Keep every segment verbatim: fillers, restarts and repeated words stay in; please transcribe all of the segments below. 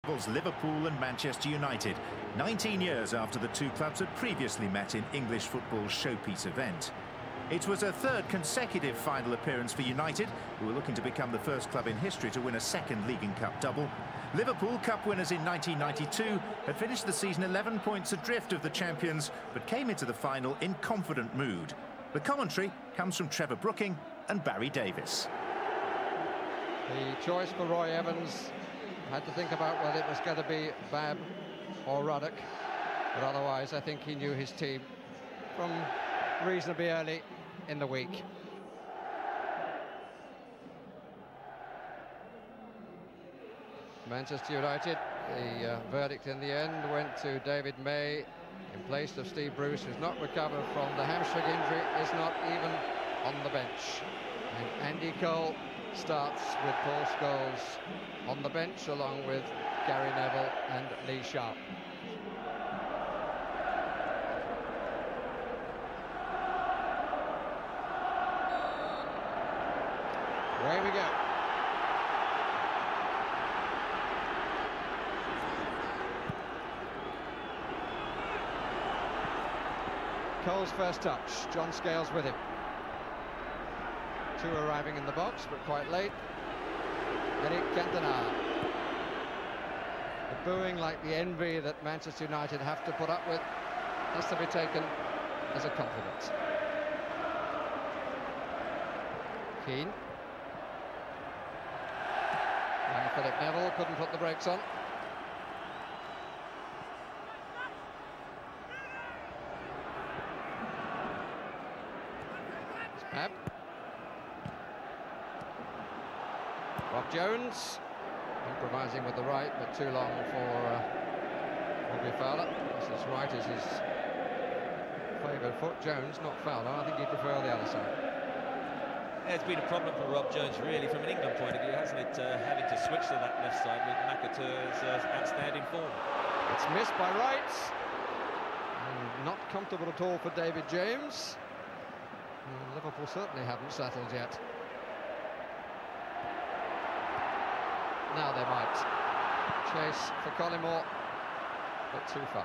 Liverpool and Manchester United, nineteen years after the two clubs had previously met in English football's showpiece event. It was a third consecutive final appearance for United, who were looking to become the first club in history to win a second League and Cup double. Liverpool, cup winners in nineteen ninety-two, had finished the season eleven points adrift of the champions, but came into the final in confident mood. The commentary comes from Trevor Brooking and Barry Davis. The choice for Roy Evans had to think about whether it was going to be Babb or Ruddock, but otherwise I think he knew his team from reasonably early in the week. Manchester United, the uh, verdict in the end went to David May in place of Steve Bruce, who's not recovered from the hamstring injury, is not even on the bench. And Andy Cole starts with Paul Scholes on the bench, along with Gary Neville and Lee Sharp. Away we go. Cole's first touch, John Scales with him. Two arriving in the box, but quite late. Eric Cantona. The booing, like the envy that Manchester United have to put up with, has to be taken as a compliment. Keane. And Philip Neville couldn't put the brakes on. It's Babb. Rob Jones, improvising with the right, but too long for uh, Robbie Fowler. This is right is his favoured foot. Jones, not Fowler. I think he'd prefer the other side. Yeah, it's been a problem for Rob Jones, really, from an England point of view, hasn't it? Uh, having to switch to that left side with McAteer's uh, outstanding form. It's missed by Wright. And not comfortable at all for David James. And Liverpool certainly haven't settled yet. Now they might. Chase for Collymore, but too far.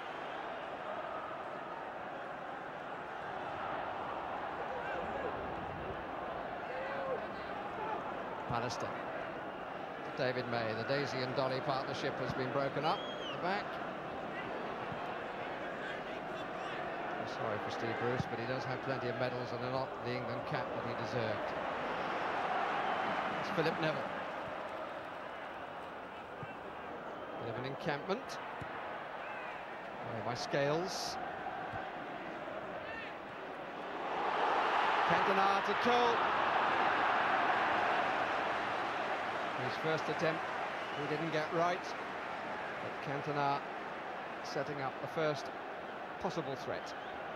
Pallister to David May. The Daisy and Dolly partnership has been broken up at the back. I'm sorry for Steve Bruce, but he does have plenty of medals and not the England cap that he deserved. It's Philip Neville. Bit of an encampment. Oh, by Scales. Cantona to Cole. His first attempt he didn't get right, but Cantona setting up the first possible threat.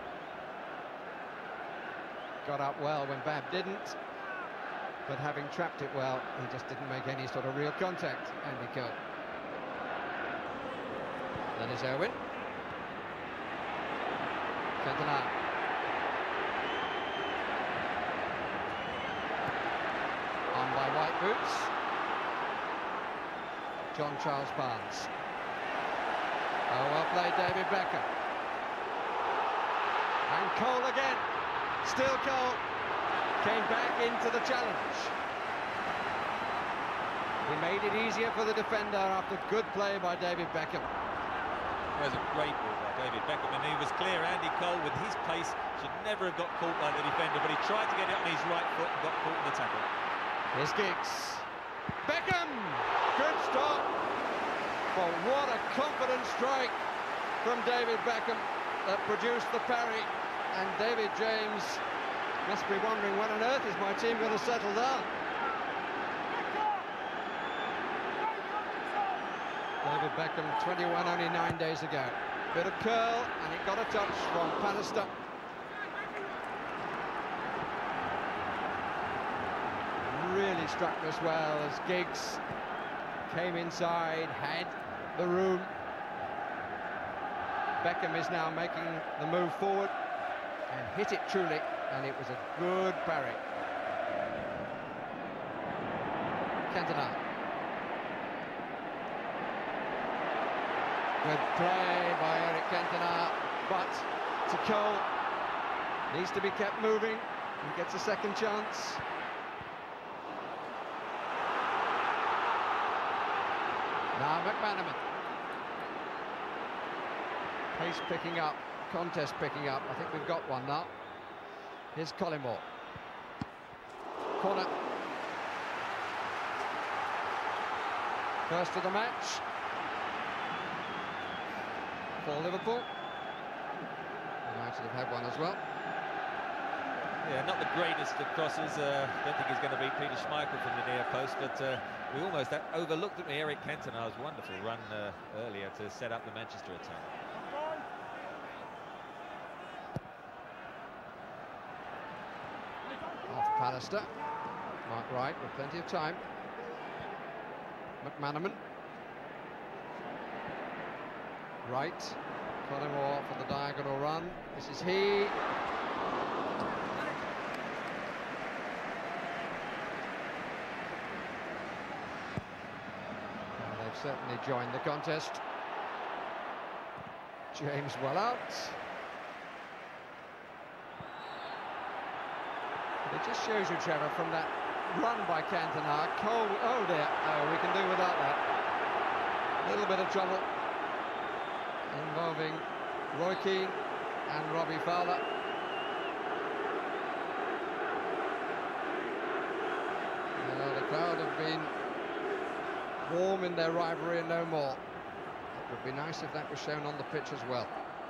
Got up well when Babb didn't, but having trapped it well, he just didn't make any sort of real contact, Andy Cole. Then is Owen. Cantona. On by White Boots. John Charles Barnes. Oh, well played, David Beckham. And Cole again. Still Cole. Came back into the challenge. He made it easier for the defender after good play by David Beckham. It was a great ball by David Beckham, and he was clear. Andy Cole, with his pace, should never have got caught by the defender, but he tried to get it on his right foot and got caught in the tackle. Here's Giggs. Beckham! Good stop. But what a confident strike from David Beckham that produced the parry. And David James must be wondering, when on earth is my team going to settle down? David Beckham, twenty-one, only nine days ago. Bit of curl, and it got a touch from Pallister. Really struck us well as Giggs came inside, had the room. Beckham is now making the move forward and hit it truly, and it was a good parry. Cantona. Good play by Eric Cantona, but Cole needs to be kept moving. He gets a second chance. Now McManaman. Pace picking up, contest picking up. I think we've got one now. Here's Collymore. Corner. First of the match for Liverpool. United have had one as well. Yeah, not the greatest of crosses. Uh, don't think he's going to beat Peter Schmeichel from the near post, but uh, we almost uh, overlooked at me Eric Cantona's wonderful run uh, earlier to set up the Manchester attack. Off Pallister. Mark Wright with plenty of time. McManaman. Wright. Collymore for the diagonal run. This is he. Well, they've certainly joined the contest. James well out. It just shows you, Trevor, from that run by Cantona. Cole, oh dear, no, we can do without that. A little bit of trouble involving Roy Keane and Robbie Fowler. Uh, the crowd have been warm in their rivalry and no more. It would be nice if that was shown on the pitch as well.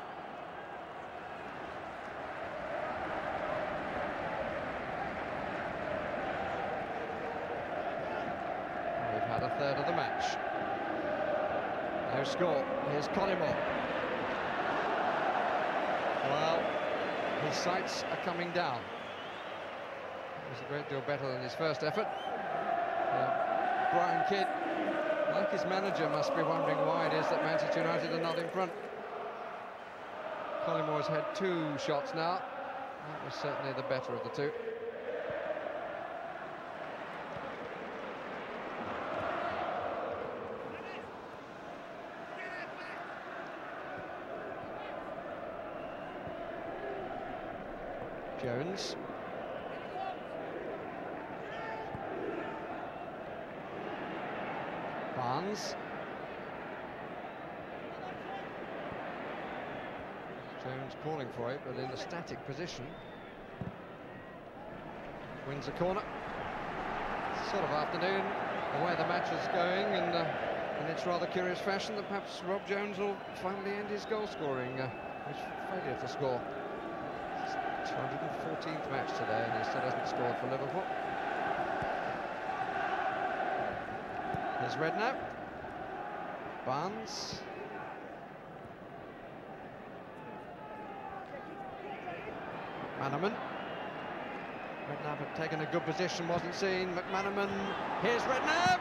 We've had a third of the match. No score. Here's Collymore. Well, his sights are coming down. It was a great deal better than his first effort. Uh, Brian Kidd, like his manager, must be wondering why it is that Manchester United are not in front. Collymore's had two shots now. That was certainly the better of the two. Jones. Barnes. Jones calling for it, but in a static position. Wins a corner. Sort of afternoon, the way the match is going, and uh, in its rather curious fashion, that perhaps Rob Jones will finally end his goal scoring, uh, his failure to score. two hundred fourteenth match today, and he still hasn't scored for Liverpool. Here's Redknapp. Barnes. McManaman. Redknapp had taken a good position, wasn't seen. McManaman. Here's Redknapp.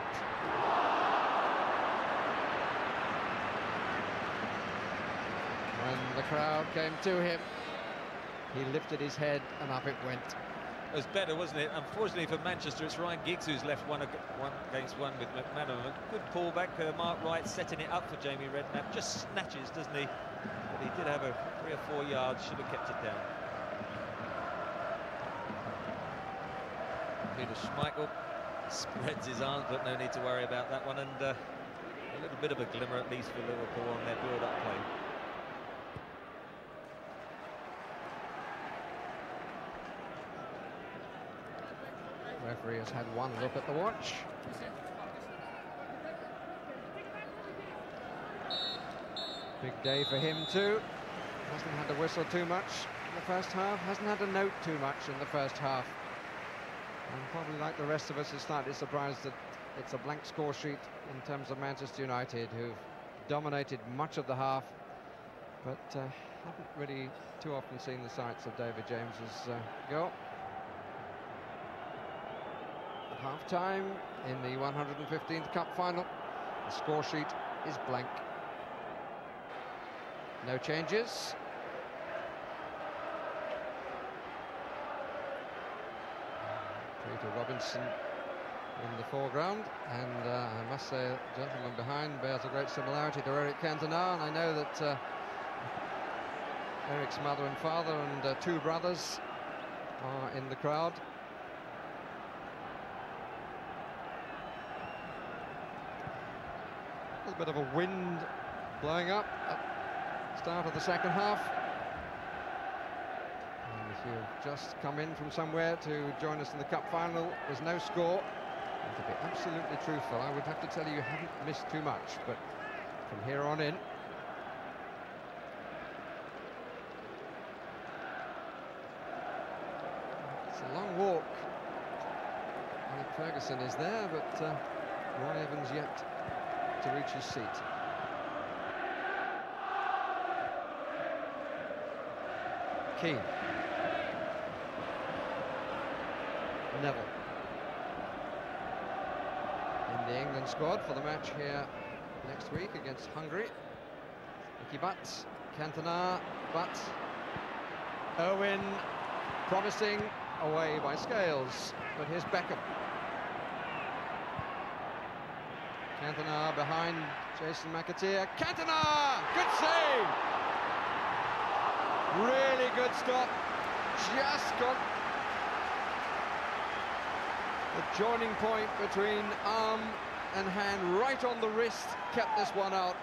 When the crowd came to him, he lifted his head and up it went. It was better, wasn't it? Unfortunately for Manchester, it's Ryan Giggs who's left one, one against one with McManaman. Good pullback, uh, Mark Wright setting it up for Jamie Redknapp. Just snatches, doesn't he? But he did have a three or four yards, should have kept it down. Peter Schmeichel spreads his arms, but no need to worry about that one. And uh, a little bit of a glimmer, at least, for Liverpool on their build-up play. The referee has had one look at the watch. Big day for him too. Hasn't had to whistle too much in the first half. Hasn't had to note too much in the first half. And probably like the rest of us is slightly surprised that it's a blank score sheet in terms of Manchester United, who've dominated much of the half, but uh, haven't really too often seen the sights of David James's uh, goal. Half-time in the one hundred fifteenth Cup final. The score sheet is blank. No changes. Peter Robinson in the foreground, and uh, I must say the gentleman behind bears a great similarity to Eric Cantona, and I know that uh, Eric's mother and father and uh, two brothers are in the crowd. A little bit of a wind blowing up at the start of the second half. And if you've just come in from somewhere to join us in the cup final, there's no score. And to be absolutely truthful, I would have to tell you you haven't missed too much, but from here on in, it's a long walk. Alec Ferguson is there, but uh, Roy Evans yet to reach his seat. Keane. Neville. In the England squad for the match here next week against Hungary. Nicky Butt, Cantona, Butt, Owen, promising, away by Scales, but here's Beckham. Cantona behind Jason McAteer. Cantona! Good save! Really good stop. Just got the joining point between arm and hand right on the wrist. Kept this one out.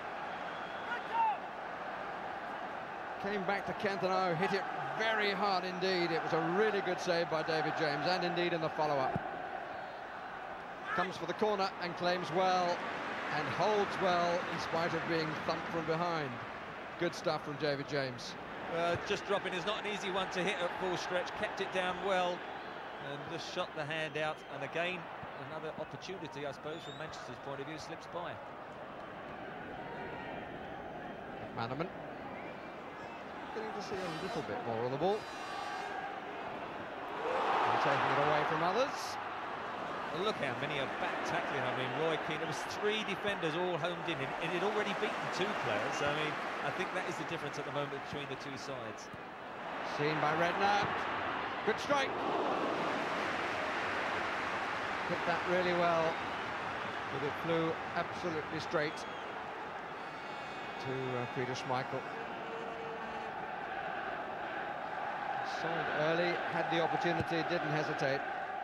Came back to Cantona, hit it very hard indeed. It was a really good save by David James, and indeed in the follow-up. Comes for the corner and claims well and holds well in spite of being thumped from behind. Good stuff from David James. Uh, just dropping is not an easy one to hit at full stretch. Kept it down well and just shot the hand out. And again, another opportunity, I suppose, from Manchester's point of view, slips by. McManaman getting to see a little bit more of the ball. And taking it away from others. Well, look how many are back tackling. I mean, Roy Keane, there was three defenders all homed in, and he'd already beaten two players. I mean, I think that is the difference at the moment between the two sides. Seen by Redknapp. Good strike. Hit that really well, but it flew absolutely straight to uh, Peter Schmeichel. Saw it early, had the opportunity, didn't hesitate.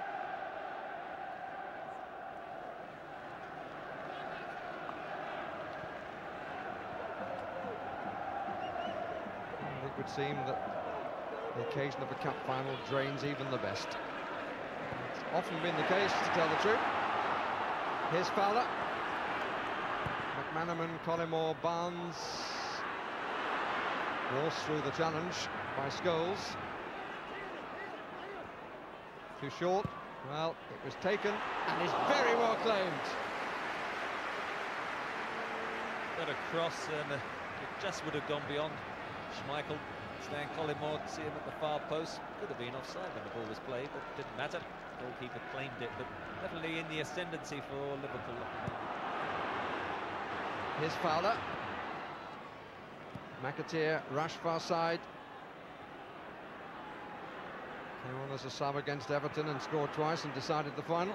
It would seem that the occasion of a cup final drains even the best. It's often been the case, to tell the truth. Here's Fowler. McManaman, Collymore, Barnes. Walks through the challenge by Scholes. Too short. Well, it was taken and is very well claimed. Got a cross and uh, it just would have gone beyond Schmeichel. Stan Collymore, see him at the far post. Could have been offside when the ball was played, but it didn't matter. The goalkeeper claimed it, but definitely in the ascendancy for Liverpool. Here's Fowler. McAteer, rush far side. Came on as a sub against Everton and scored twice and decided the final.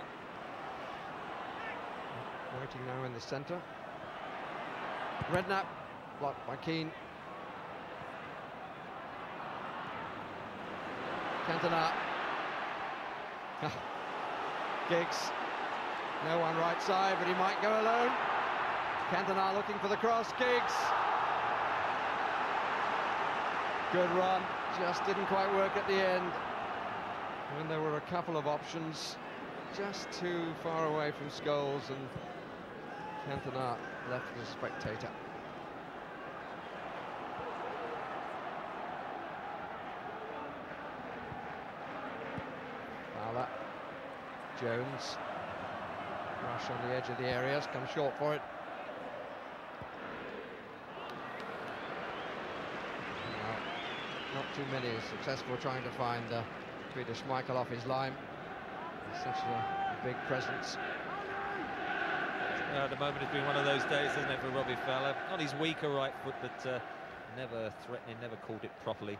Waiting now in the centre. Redknapp, blocked by Keane. Cantona. Giggs. No one right side, but he might go alone. Cantona looking for the cross. Giggs. Good run. Just didn't quite work at the end. When there were a couple of options, just too far away from Scholes, and Cantona left as a spectator. Fowler, Jones, rush on the edge of the areas, comes short for it. Well, not too many successful trying to find uh, Peter Schmeichel off his line. He's such a big presence. Uh, the moment has been one of those days, hasn't it, for Robbie Fowler? On his weaker right foot, but uh, never threatening, never called it properly.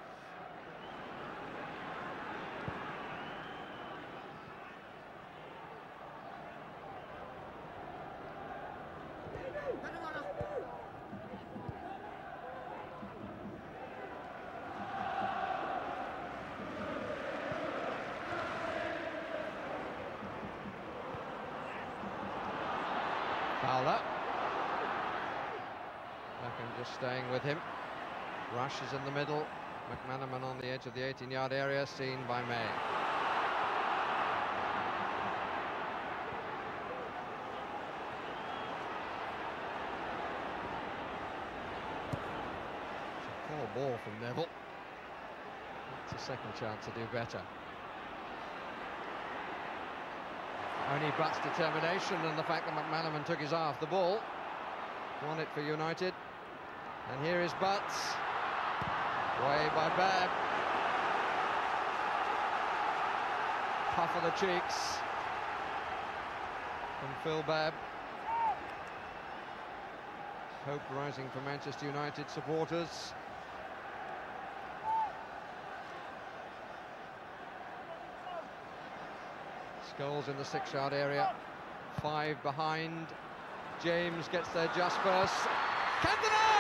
Beckham just staying with him. Rush is in the middle. McManaman on the edge of the eighteen yard area, seen by May. Poor ball from Neville. It's a second chance to do better. Only Butt's determination and the fact that McManaman took his eye off the ball won it for United. And here is Butts. Way by Babb. Puff of the cheeks from Phil Babb. Hope rising for Manchester United supporters. Scholes in the six yard area. Five behind. James gets there just first. Cantona!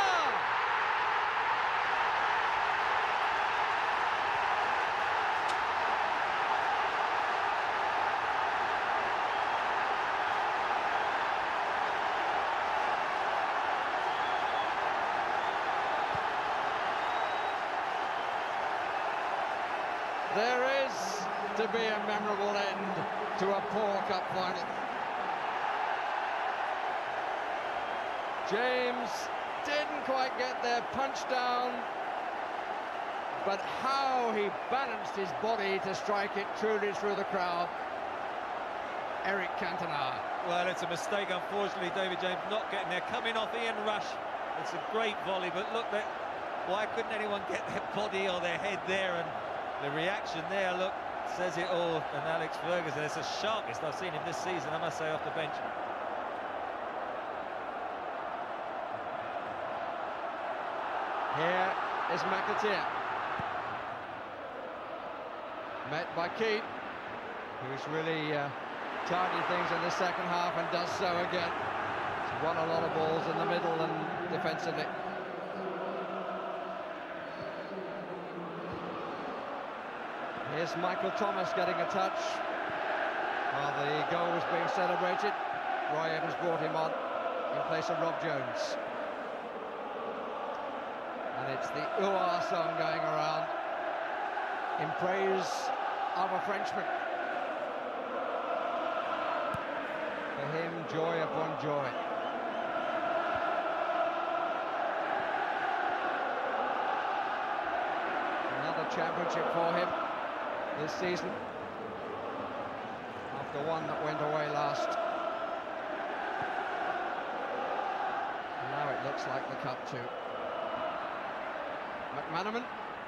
There is to be a memorable end to a poor cup final. James didn't quite get there, punched down, but how he balanced his body to strike it truly through the crowd. Eric Cantona. Well, it's a mistake, unfortunately, David James not getting there. Coming off Ian Rush, it's a great volley, but look, that why couldn't anyone get their body or their head there? And the reaction there, look, says it all. And Alex Ferguson, it's the sharpest I've seen him this season, I must say, off the bench. Here is McAteer. Met by Keane, who's really uh, tidied things in the second half and does so again. He's won a lot of balls in the middle and defensively. Here's Michael Thomas getting a touch while the goal was being celebrated. Roy Evans brought him on in place of Rob Jones. And it's the ooh-ah song going around in praise of a Frenchman. For him, joy upon joy. Another championship for him this season, after one that went away last. And now it looks like the cup too. McManaman.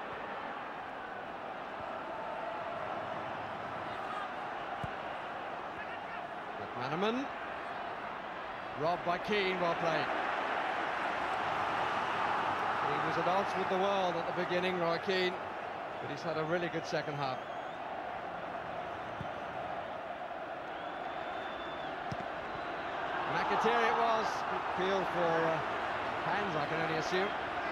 McManaman. Robbed by Keane, well played. He was at odds with the world at the beginning, Roy Keane, but he's had a really good second half. McAteer it was. Appeal for uh, hands, I can only assume.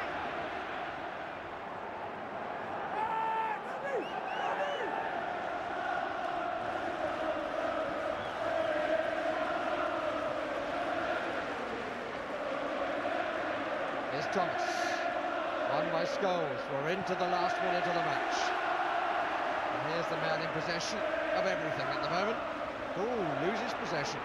Here's Thomas. Won by Scholes. We're into the last minute of the match. And here's the man in possession of everything at the moment. Oh, loses possession.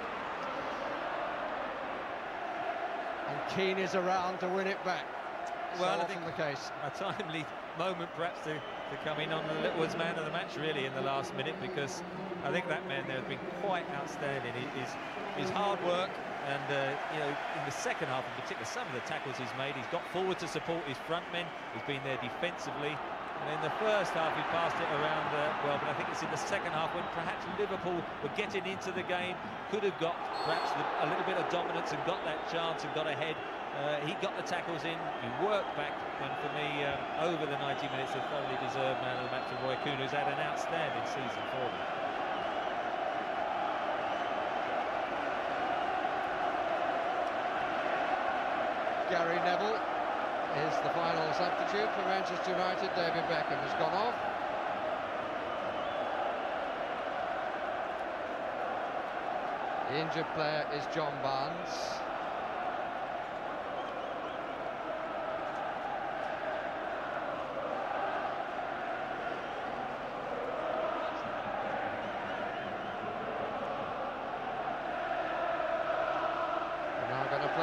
And Keane is around to win it back. Well, so I think the case. A timely moment perhaps to, to come in on the Littlewood's man of the match really in the last minute, because I think that man there has been quite outstanding. He, his, his hard work and uh, you know, in the second half in particular, some of the tackles he's made, he's got forward to support his front men, he's been there defensively. And in the first half, he passed it around uh, well, but I think it's in the second half when perhaps Liverpool were getting into the game, could have got perhaps the, a little bit of dominance and got that chance and got ahead. Uh, he got the tackles in, he worked back, and for me, um, over the ninety minutes, a thoroughly deserved man of the match for Roy Keane, who's had an outstanding season for them. Gary Neville is the final substitute for Manchester United. David Beckham has gone off. The injured player is John Barnes.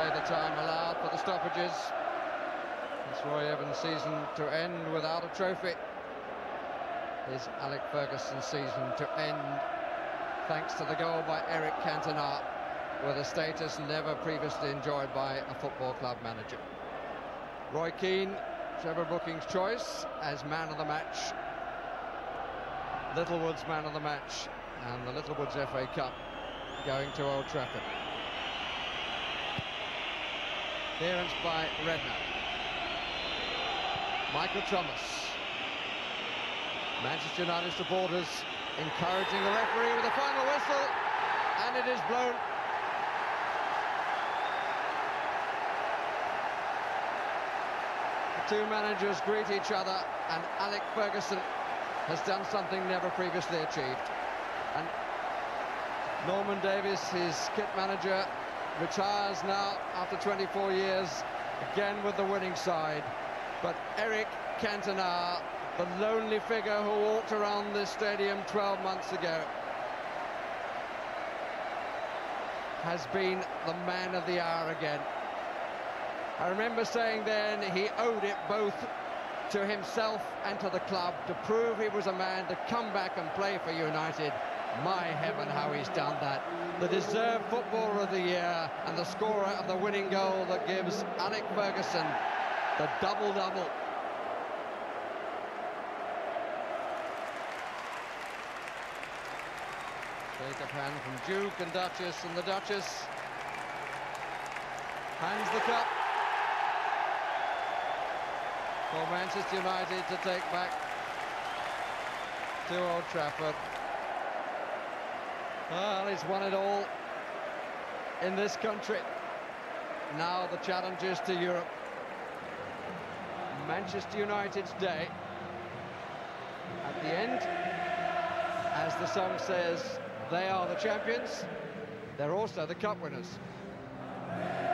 the time allowed for the stoppages. It's Roy Evans' season to end without a trophy. Is Alec Ferguson's season to end thanks to the goal by Eric Cantona, with a status never previously enjoyed by a football club manager. Roy Keane, Trevor Brooking's choice as man of the match. Littlewood's man of the match, and the Littlewoods F A Cup going to Old Trafford. Clearance by Redknapp. Michael Thomas. Manchester United supporters encouraging the referee with a final whistle, and it is blown. The two managers greet each other, and Alec Ferguson has done something never previously achieved. And Norman Davies, his kit manager, retires now after twenty-four years, again with the winning side. But Eric Cantona, the lonely figure who walked around this stadium twelve months ago, has been the man of the hour again. I remember saying then he owed it both to himself and to the club to prove he was a man to come back and play for United. My heaven, how he's done that. The deserved footballer of the year and the scorer of the winning goal that gives Alec Ferguson the double-double. Shake of hand from Duke and Duchess, and the Duchess hands the cup for Manchester United to take back to Old Trafford. Well, he's won it all in this country. Now the challenges to Europe. Manchester United's day. At the end, as the song says, they are the champions. They're also the cup winners.